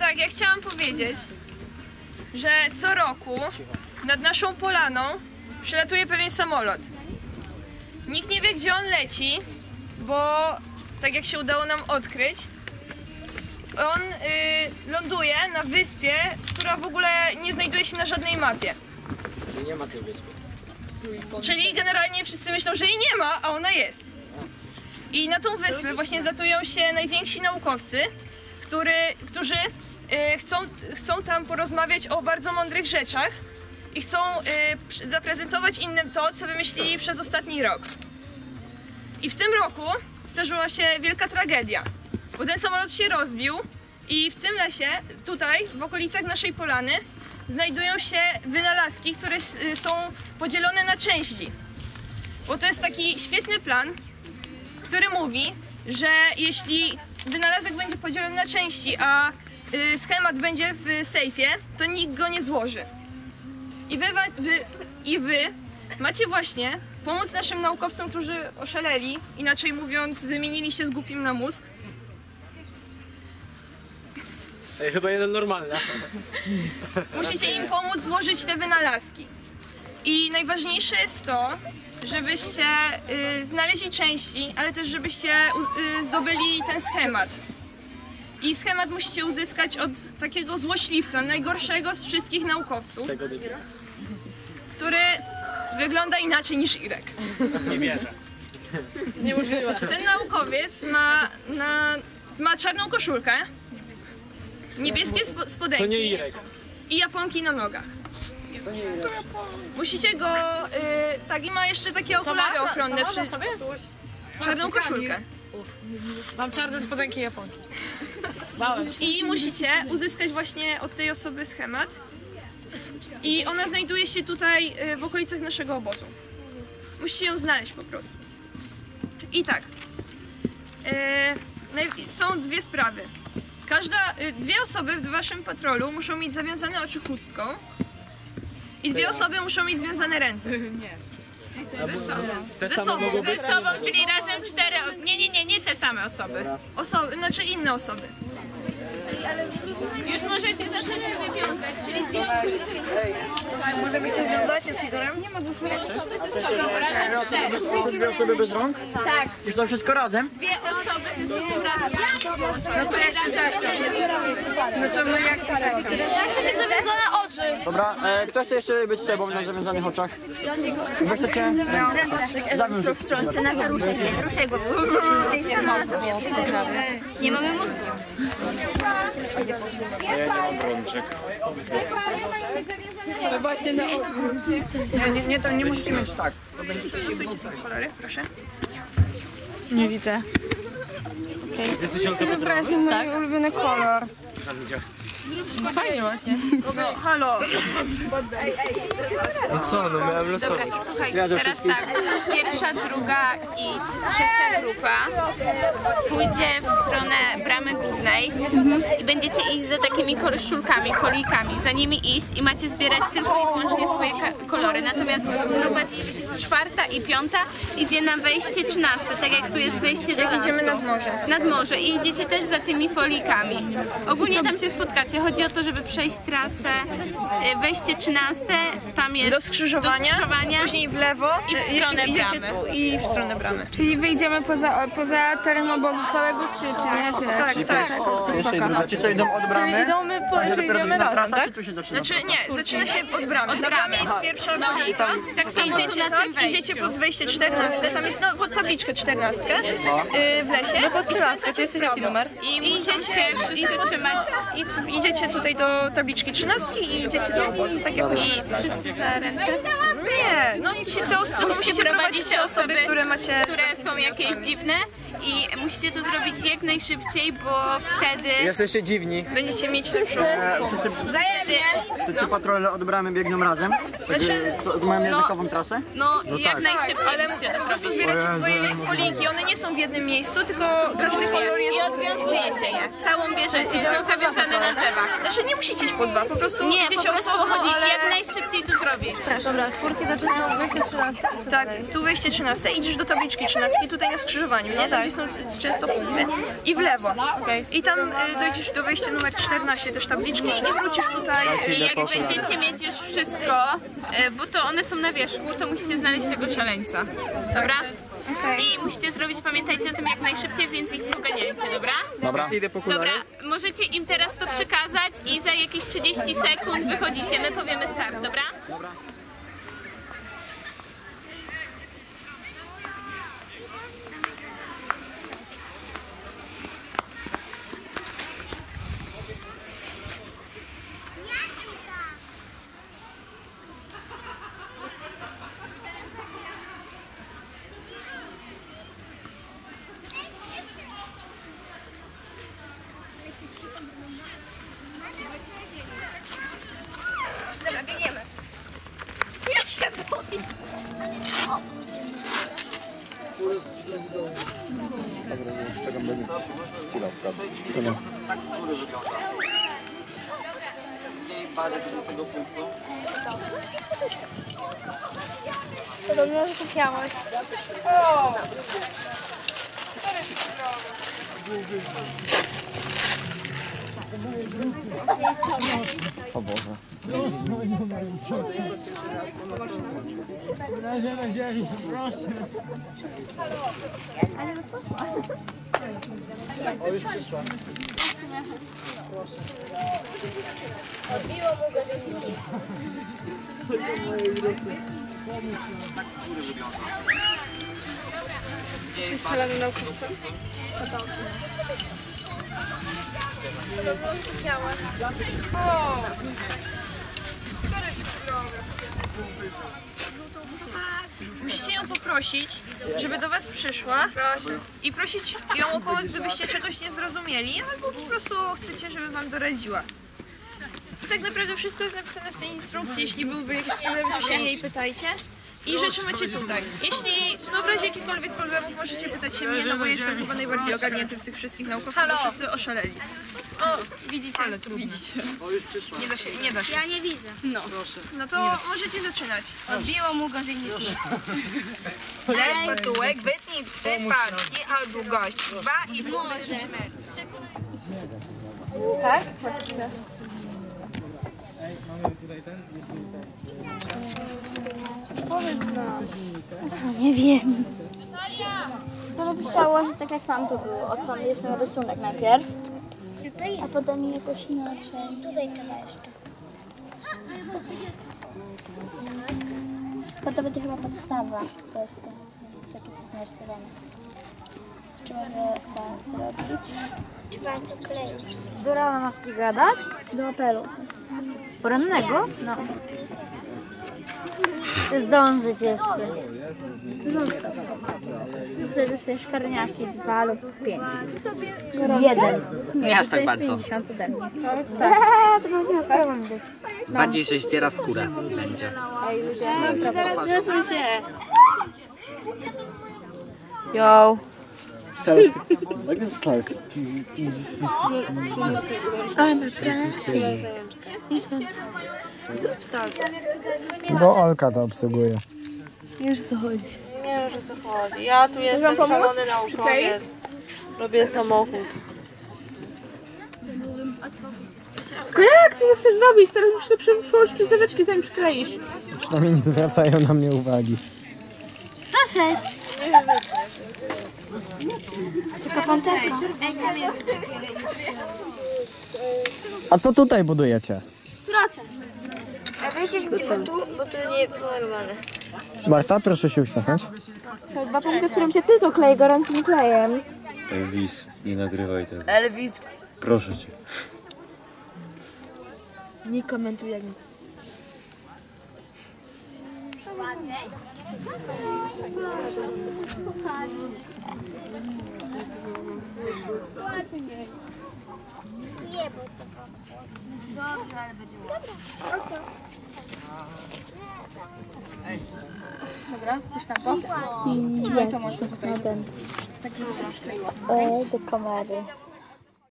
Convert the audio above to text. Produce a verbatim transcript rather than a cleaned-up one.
tak, ja chciałam powiedzieć, że co roku nad naszą polaną przylatuje pewien samolot. Nikt nie wie, gdzie on leci, bo tak jak się udało nam odkryć, on y, ląduje na wyspie, która w ogóle nie znajduje się na żadnej mapie. Czyli nie ma tej wyspy. Czyli generalnie wszyscy myślą, że jej nie ma, a ona jest. I na tą wyspę właśnie zlatują się najwięksi naukowcy, który, którzy y, chcą, chcą tam porozmawiać o bardzo mądrych rzeczach i chcą y, zaprezentować innym to, co wymyślili przez ostatni rok. I w tym roku zdarzyła się wielka tragedia, bo ten samolot się rozbił i w tym lesie, tutaj, w okolicach naszej polany, znajdują się wynalazki, które są podzielone na części. Bo to jest taki świetny plan, który mówi, że jeśli wynalazek będzie podzielony na części, a y, schemat będzie w sejfie, to nikt go nie złoży. I wy, wy, i wy macie właśnie pomóc naszym naukowcom, którzy oszaleli, inaczej mówiąc, wymienili się z głupim na mózg. Ej, chyba jeden normalny. Musicie im pomóc złożyć te wynalazki. I najważniejsze jest to, żebyście y, znaleźli części, ale też żebyście y, zdobyli ten schemat. I schemat musicie uzyskać od takiego złośliwca, najgorszego z wszystkich naukowców, który wygląda inaczej niż Irek. Nie wierzę. Niemożliwe. Ten naukowiec ma, na, ma czarną koszulkę, niebieskie spo, spodenki To nie Irek. i japonki na nogach. Musicie go... Y, tak, i ma jeszcze takie okulary ochronne przy... sobie? Czarną koszulkę. Mam czarne spodenki japonki. Bałem się. I musicie uzyskać właśnie od tej osoby schemat. I ona znajduje się tutaj y, w okolicach naszego obozu. Musicie ją znaleźć po prostu. I tak. Y, są dwie sprawy. Każda, y, dwie osoby w waszym patrolu muszą mieć zawiązane oczy chustką. I dwie osoby muszą mieć związane ręce. Te Ze same sobą, mogą ze być? sobą, czyli razem cztery. o- Nie, nie, nie, nie te same osoby. Osoby, znaczy inne osoby. Już możecie zacząć sobie wiązać, czyli dwie osoby. Możemy się związać z Igorem? Nie ma Są dwie osoby bez rąk? Tak, Już to wszystko razem? dwie osoby ze sobą razem. No to jak chcesz. No to my jak chcesz. Ja chcę mieć zawiązane oczy. Dobra, e, kto chce jeszcze być z sobą na zawiązanych oczach? Wy chcecie? Zawiąż się. Senata, ruszaj się, ruszaj go. Nie mamy mózgu. Ja nie mam rączek. Właśnie na Nie, nie, nie, to nie musicie mieć tak. Losujcie sobie kolory, proszę. Nie widzę. Jesteś Olka To jest mój ulubiony kolor. Fajnie właśnie. Halo. No co, no miałem losować. I słuchajcie, teraz tak, pierwsza, druga i trzecia grupa pójdzie w stronę bramy głównej i będziecie iść za takimi koszulkami, folijkami, za nimi iść i macie zbierać tylko i wyłącznie swoje kolory. Natomiast grupa czwarta i piąta idzie na wejście trzynaste, tak jak tu jest wejście do lasu. Idziemy nad morze. Nad morze i idziecie też za tymi folijkami. Ogólnie tam się spotkacie. Chodzi o to, żeby przejść trasę, e, wejście trzynaste, tam jest Do skrzyżowania, do skrzyżowania później w lewo i w jeśli stronę idziecie bramy. tu i w stronę bramy. Czyli wyjdziemy poza, poza teren obozu całego, czy, czy nie? Tak, tak. Jeszcze jedno. Znaczy co, idą od bramy? Idziemy po, Że czy dopiero idziemy zaczyna razem, trasa, tak? czy tu się zaczyna? Znaczy nie, zaczyna się od bramy. Od Na bramie bramy. jest pierwsza kolejka. Tak samo Idziecie na tym tam, wejściu. idziecie pod wejście czternaste, tam jest no, pod tabliczkę czternastkę yy, w lesie. No pod trzynastkę, to jest jaki numer? I idziecie i zatrzymać I idziecie tutaj do tabliczki trzynastki i idziecie do i takie i wszyscy za ręce, Nie, no ci, te osoby, musicie prowadzić te osoby, które macie... które są jakieś dziwne i musicie to zrobić jak najszybciej, bo wtedy Jesteście dziwni. Będziecie mieć lepszą pomoc. Te trzy patrole od bramy biegną razem? Znaczy, To mają jednakową trasę? no, jak najszybciej ale musicie to po prostu zrobić. zbieracie swoje foliki, one nie są w jednym miejscu, tylko każdy kolor I jest... odwiązujecie je, całą bierzecie i są zawiązane na drzewach. Znaczy nie musicie iść po dwa, po prostu Nie, po idziecie prostu osobno, chodzi ale... jak najszybciej to zrobić. Dobra, czwórki zaczynają wejście trzynaste. Tak, tu wejście trzynaste, idziesz do tabliczki trzynastki, tutaj na skrzyżowaniu, nie? Tam gdzie są c- często punkty, i w lewo. I tam y, dojdziesz do wejścia numer czternaście, też tabliczki, i nie wrócisz tutaj. I jak będziecie mieć już wszystko, e, bo to one są na wierzchu, to musicie znaleźć tego szaleńca. Dobra? I musicie zrobić, pamiętajcie o tym jak najszybciej, więc ich poganiajcie, dobra? Dobra. Dobra, możecie im teraz to przekazać i za jakieś trzydzieści sekund wychodzicie, my powiemy start, dobra? Dobra. Dobra, biegniemy. Ja się boję. Podobno, że kupiałaś. O Boże. O, już przyszła. Odbiło mu go do Jesteś szalonym naukowcem? Musicie ją poprosić, żeby do was przyszła i prosić ją o pomoc, gdybyście czegoś nie zrozumieli, albo po prostu chcecie, żeby wam doradziła. I tak naprawdę wszystko jest napisane w tej instrukcji. Jeśli byłby jakiś problem, to się jej pytajcie. I rzeczy macie tutaj. Jeśli, no w razie jakichkolwiek problemów możecie pytać się mnie, no bo jestem chyba najbardziej ogarniętym z tych wszystkich naukowców, bo wszyscy oszaleli. O, widzicie? Ale tu widzicie. O, już przyszła. Nie da się, nie da się. Ja nie widzę. No to możecie zaczynać. Odbiło mu gorzej niż mi. Leć patułek, wytnij trzy paczki albo gość. Dwa i Może. Nie wiem. No bym chciała, że tak jak tam to było. O, tam jest ten rysunek najpierw, a potem jakoś inaczej. Tutaj chyba jeszcze. To będzie chyba podstawa. To jest to, takie coś narysowane. Czy mogę tak zrobić? Trzeba to kleić. Do rana masz ci gadać? Do apelu. Porannego? No. Zdążyć jeszcze. Zostaw. Wtedy sobie szkarniaki dwa lub pięć. Jeden. Nie aż tak bardzo. pięćdziesiąt ode mnie. Tak, to będzie problem. Bardziej że ściera skórę będzie. Zaraz wysuń się. Yo. Selfie. Jak jest selfie? Bo Olka to obsługuje. Już co chodzi. Nie wiem, o co chodzi. Ja tu jestem szalony naukowiec. Robię samochód. Jak ty nie chcesz zrobić? Teraz musisz sobie przełożyć przyzeweczki, zanim przykleisz. Przynajmniej nie zwracają na mnie uwagi. To sześć. Tylko panterka. A co tutaj budujecie? Procent. A weź tu, bo tu nie pomalowane. Marta, proszę się uśmiechnąć. Są dwa punkty, w którym się tylko klei gorącym klejem. Elvis, nie nagrywaj tego. Elwit. Proszę cię. Nie komentuj jak Nie, bo to dobrze, ale będzie ładnie. Dobra, już tam to? I trzymaj to mocno tutaj. Tak, żeby się przykleiło. Do kamery.